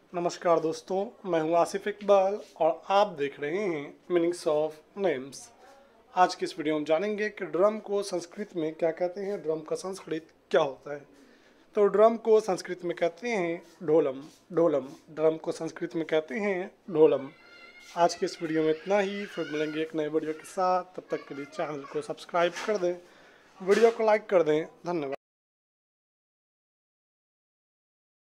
नमस्कार दोस्तों, मैं हूं आसिफ इकबाल और आप देख रहे हैं मीनिंग्स ऑफ नेम्स। आज की इस वीडियो में जानेंगे कि ड्रम को संस्कृत में क्या कहते हैं, ड्रम का संस्कृत क्या होता है। तो ड्रम को संस्कृत में कहते हैं ढोलम। ढोलम ड्रम को संस्कृत में कहते हैं ढोलम। आज के इस वीडियो में इतना ही, फिर मिलेंगे एक नए वीडियो के साथ। तब तक के लिए चैनल को सब्सक्राइब कर दें, वीडियो को लाइक कर दें। धन्यवाद।